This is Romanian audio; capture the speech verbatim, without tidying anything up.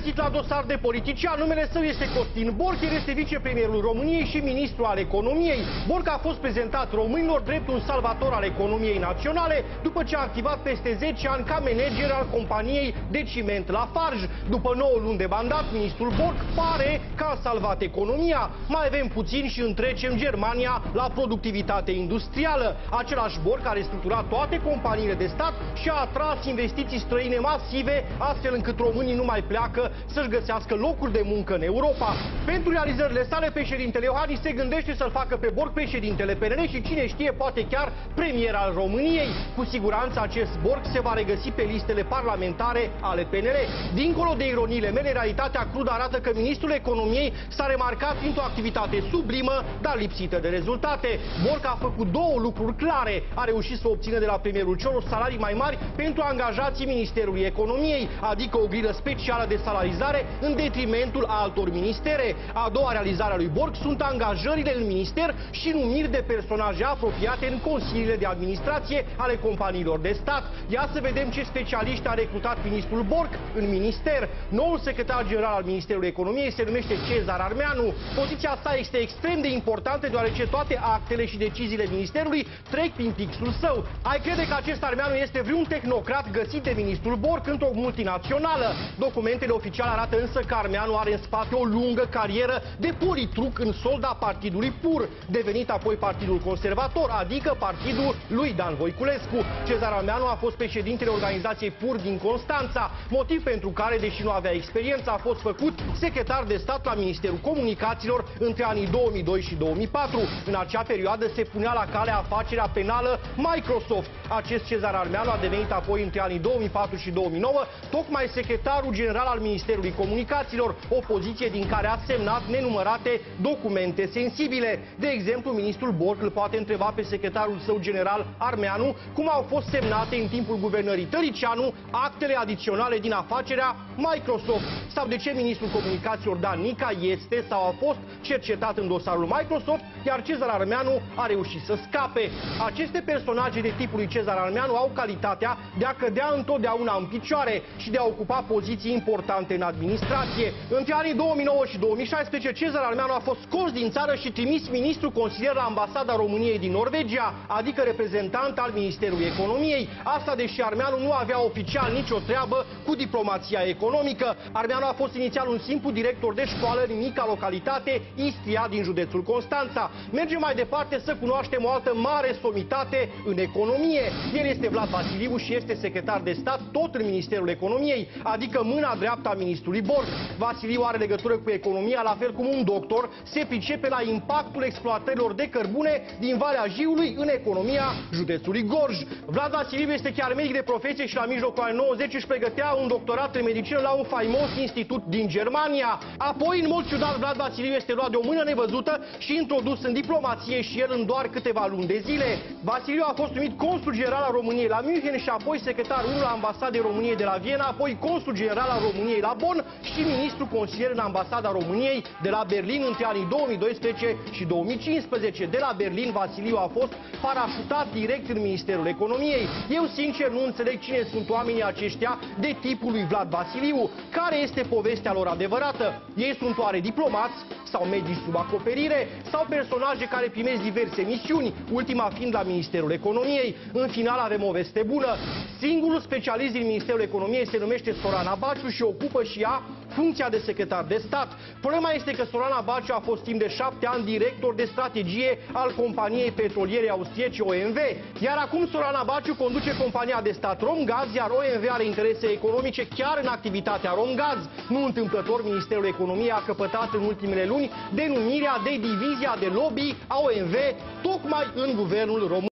găsit la dosar de politician. Numele său este Costin Borc, el este vicepremierul României și ministru al economiei. Borc a fost prezentat românilor drept un salvator al economiei naționale după ce a activat peste zece ani ca manager al companiei de ciment Lafarge. După nouă luni de mandat, ministrul Borc pare că a salvat economia. Mai avem puțin și întrecem Germania la productivitate industrială. Același Borc a restructurat toate companiile de stat și a atras investiții străine masive, astfel încât românii nu mai pleacă să-și găsească locuri de muncă în Europa. Pentru realizările sale, președintele Iohannis se gândește să-l facă pe Borc președintele P N L și cine știe, poate chiar premier al României. Cu siguranță acest Borc se va regăsi pe listele parlamentare ale P N L. Dincolo de ironiile mele, realitatea crudă arată că ministrul economiei s-a remarcat printr-o activitate sublimă, dar lipsită de rezultate. Borc a făcut două lucruri clare. A reușit să obțină de la premierul Cioloș salarii mai mari pentru angajații Ministerului Economiei, adică o grilă specială de salarizare în detrimentul altor ministere. A doua realizare a lui Borc sunt angajările în minister și numiri de personaje apropiate în consiliile de administrație ale companiilor de stat. Ia să vedem ce specialiști a recrutat ministrul Borc în minister. Noul secretar general al Ministerului Economiei se numește Cezar Armeanu. Poziția sa este extrem de importantă deoarece toate actele și deciziile ministerului trec prin pixul său. Ai crede că acest Armeanu este vreun tehnocrat găsit de ministrul Borc într-o multinațională? Documentele oficiale arată însă că Armeanu are în spate o lungă carieră de politruc în solda partidului P U R, devenit apoi Partidul Conservator, adică partidul lui Dan Voiculescu. Cezar Armeanu a fost președintele organizației P U R din Constanța, motiv pentru care, deși nu avea experiență, a fost făcut secretar de stat la Ministerul Comunicațiilor între anii două mii doi și două mii patru. În acea perioadă se punea la cale afacerea penală Microsoft. Acest Cezar Armeanu a devenit apoi între anii două mii patru și două mii nouă tocmai secretarul general al Ministerului Comunicațiilor, o poziție din care a semnat nenumărate documente sensibile. De exemplu, ministrul Borc îl poate întreba pe secretarul său general Armeanu cum au fost semnate în timpul guvernării Tăricianu actele adiționale din afacerea Microsoft, sau de ce ministrul Comunicațiilor Dan Nica este sau a fost cercetat în dosarul Microsoft, iar Cezar Armeanu a reușit să scape. Aceste personaje de tipul lui Cezar Armeanu au calitatea de a cădea întotdeauna în picioare și de a ocupa poziții importante în administrație. Între anii două mii nouă și două mii șaisprezece, Cezar Armeanu a fost scos din țară și trimis ministru consilier la ambasada României din Norvegia, adică reprezentant al Ministerului Economiei. Asta deși Armeanu nu avea oficial nicio treabă cu diplomația economică. Armeanu a fost inițial un simplu director de școală în mica localitate Istria din județul Constanța. Mergem mai departe să cunoaștem o altă mare somitate în economie. El este Vlad Vasiliu și este secretar de stat tot în Ministerul Economiei, adică mâna dreaptă a ministrului Borc. Vasiliu are legătură cu economia, la fel cum un doctor se pricepe la impactul exploatărilor de cărbune din Valea Jiului în economia județului Gorj. Vlad Vasiliu este chiar medic de profesie și la mijlocul anilor nouăzeci își pregătea un doctorat în medicină la un faimos institut din Germania. Apoi, în mod ciudat, Vlad Vasiliu este luat de o mână nevăzută și introdus în diplomație și el în doar câteva luni de zile. Vasiliu a fost numit consul general al României la München și apoi secretar unu la ambasadei României de la Viena, apoi consul general al României la Bonn și ministru consilier în ambasada României de la Berlin între anii două mii doisprezece și două mii cincisprezece. De la Berlin, Vasiliu a fost parașutat direct în Ministerul Economiei. Eu, sincer, nu înțeleg cine sunt oamenii aceștia de tipul lui Vlad Vasiliu. Care este povestea lor adevărată? Ei sunt oare diplomați sau medici sub acoperire sau personaje care primesc diverse misiuni, ultima fiind la Ministerul Economiei? În final avem o veste bună. Singurul specialist din Ministerul Economiei se numește Sorana Baciu și ocupă și ea funcția de secretar de stat. Problema este că Sorana Baciu a fost timp de șapte ani director de strategie al companiei petroliere austriece O M V, iar acum Sorana Baciu conduce compania de stat Romgaz, iar O M V are interese economice chiar în activitatea Romgaz. Nu întâmplător, Ministerul Economiei a căpătat în ultimele luni denumirea de divizia de lobby a O M V tocmai în guvernul român.